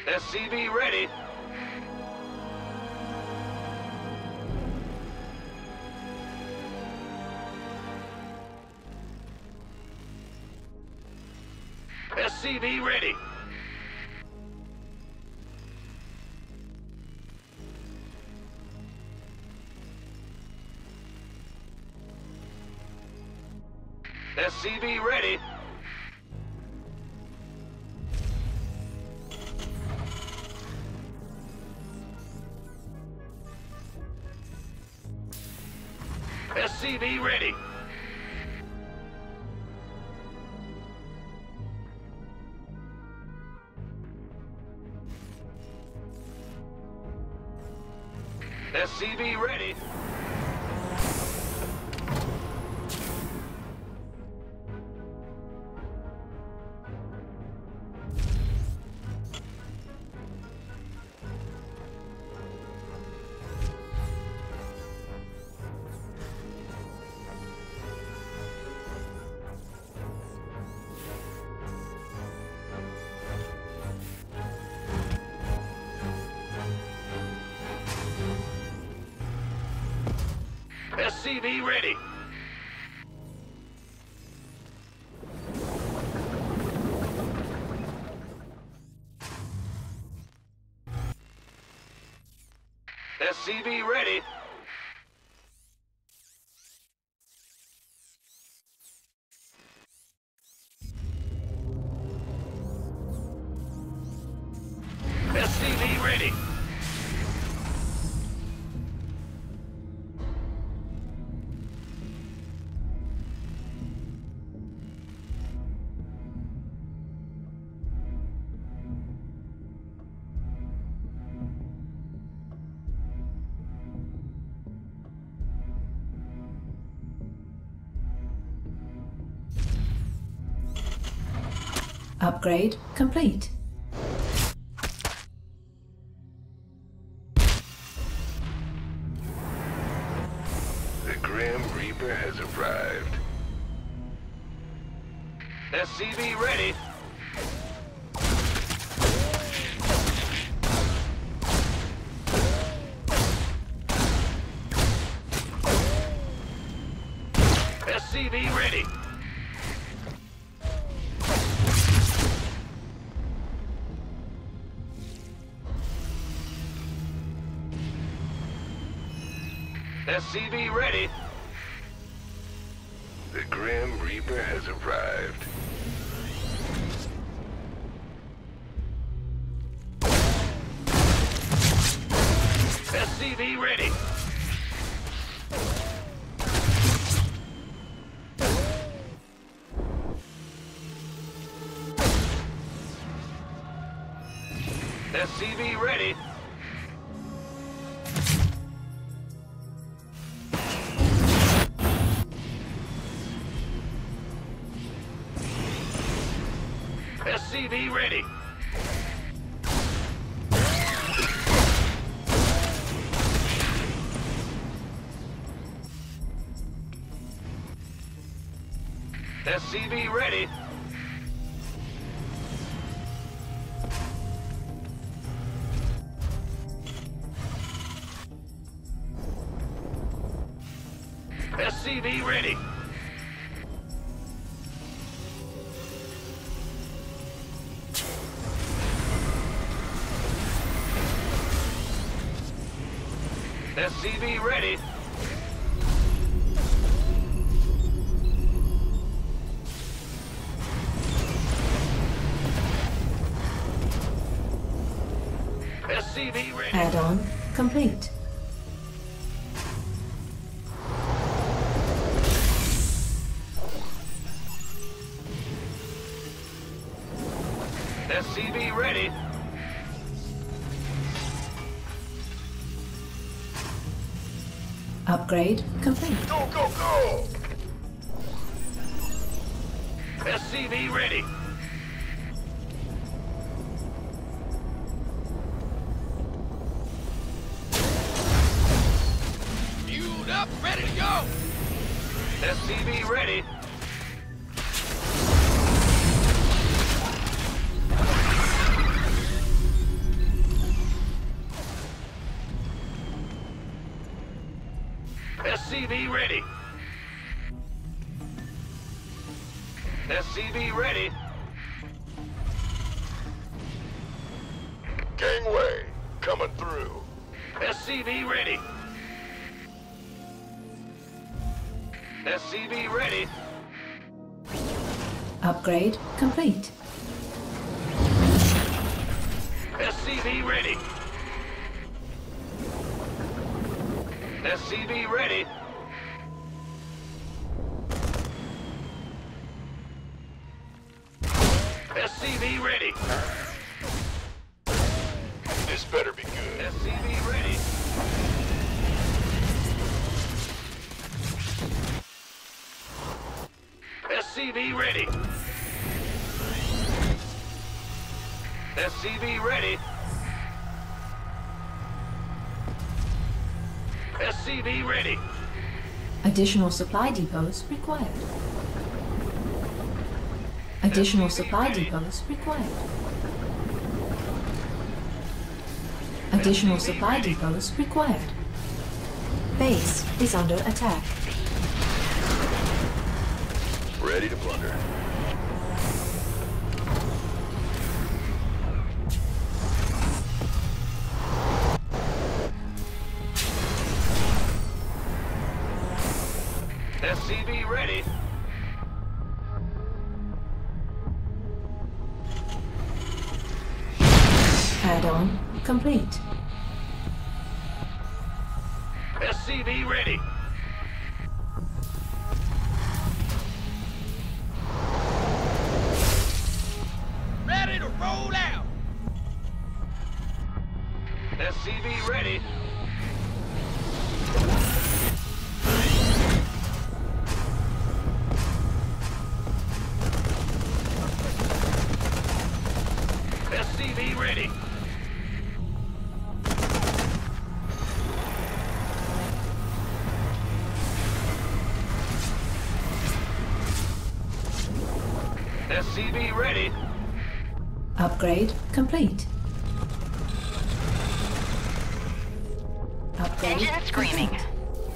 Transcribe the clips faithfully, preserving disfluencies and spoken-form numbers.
S C V ready. S C V ready. S C V ready. S C V ready. S C V ready. S C V ready. S C V ready. S C V ready. Upgrade complete. The Grim Reaper has arrived. S C V ready. S C V ready. S C V ready. The Grim Reaper has arrived. S C V ready. S C V ready. S C V ready. S C V ready. S C V ready. S C V ready. S C V ready. Add-on complete. S C V ready. Upgrade complete. Go, go, go! S C V ready. Fueled up, ready to go! S C V ready. V ready. S C V ready. Gangway, coming through. S C V ready. S C V ready. Upgrade complete. S C V ready. S C V ready. S C V ready. This better be good. S C V ready. S C V ready. S C V ready. S C V ready. Additional supply depots required. Additional supply depots required. Additional supply depots required. Base is under attack. Ready to plunder. S C V ready. Add-on complete. S C V ready. Ready to roll out. S C V ready. S C V ready. S C V ready. Upgrade complete. Upgrade Engine screaming. complete.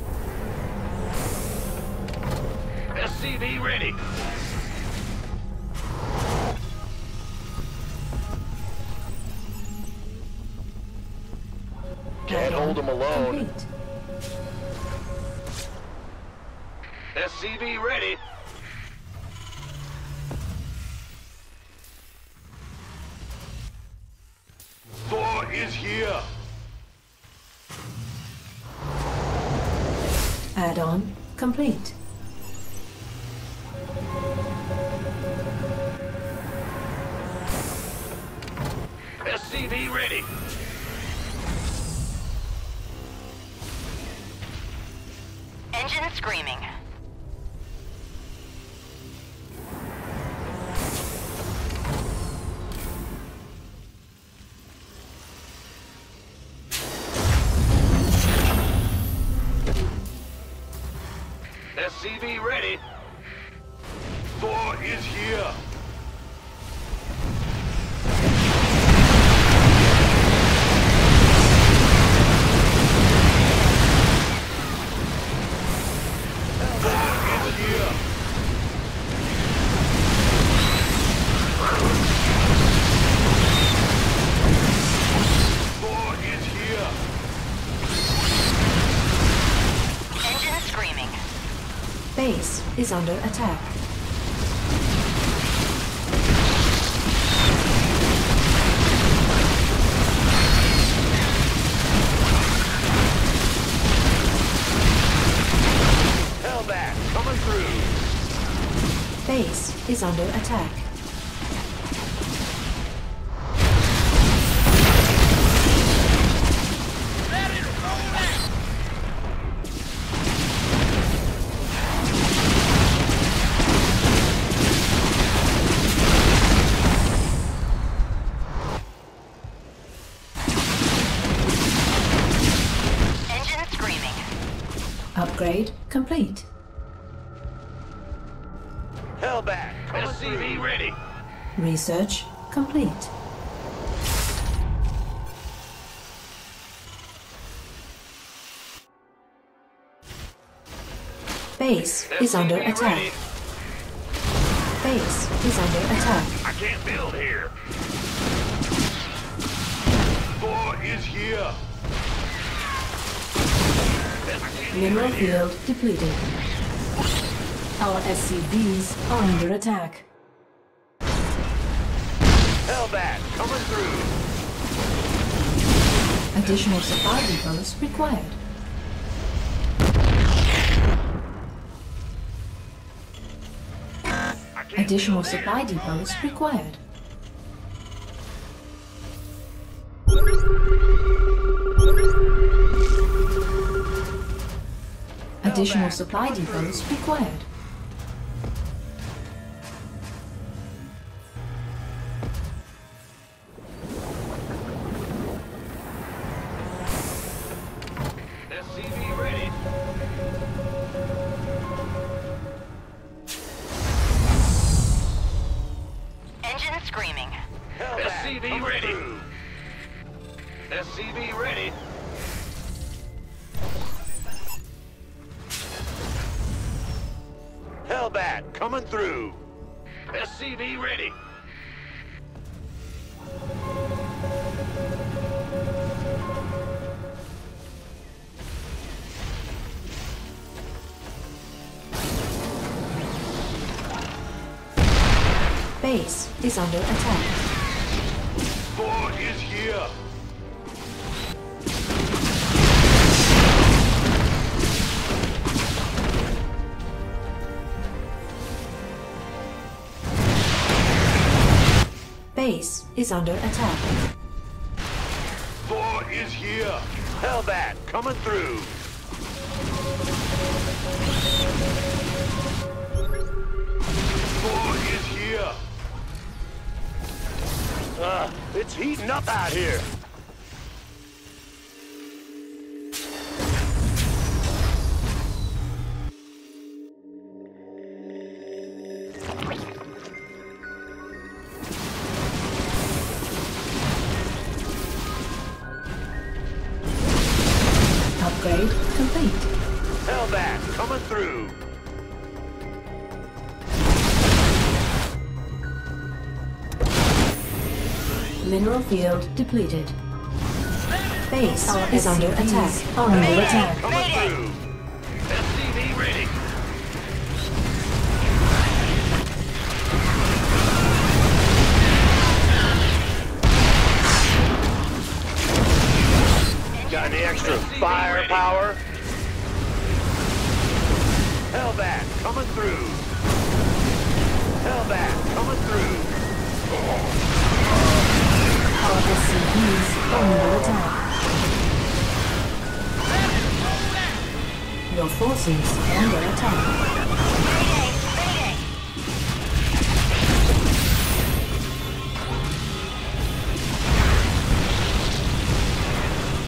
S C V ready. Can't hold them alone. Complete. S C V ready. Thor is here. Add-on complete. S C V ready. Engine screaming. S C V ready. Thor is here. Thor is here. Thor is here. Engine screaming. Base is under attack. Hellbat coming through. Base is under attack. Ready to roll out. Engine screaming. Upgrade complete. Hellbat coming S C V through. ready. Research complete. Base is under S C V attack. ready. Base is under attack. I can't build here. Thor is here. Mineral field depleted. Our S C Vs are under attack. Hellbat coming through. Additional supply depots required. I can't Additional build here. supply depots required. Additional supply depots required. S C V ready. Engine screaming. Hellbat S C V coming ready. through. S C V ready. Hellbat coming through. S C V ready. Base is under attack. Thor is here. Base is under attack. Thor is here. Hellbat coming through. Thor is here. Uh, it's heating up out here. Upgrade complete. Hellbat coming through. Mineral field depleted. Base is under attack. Are under Mayday! attack. Coming Mayday! through. S C V ready. Got any extra firepower? Hellbat coming through. Hellbat coming through. Our S C Vs are under attack. Your forces are under attack.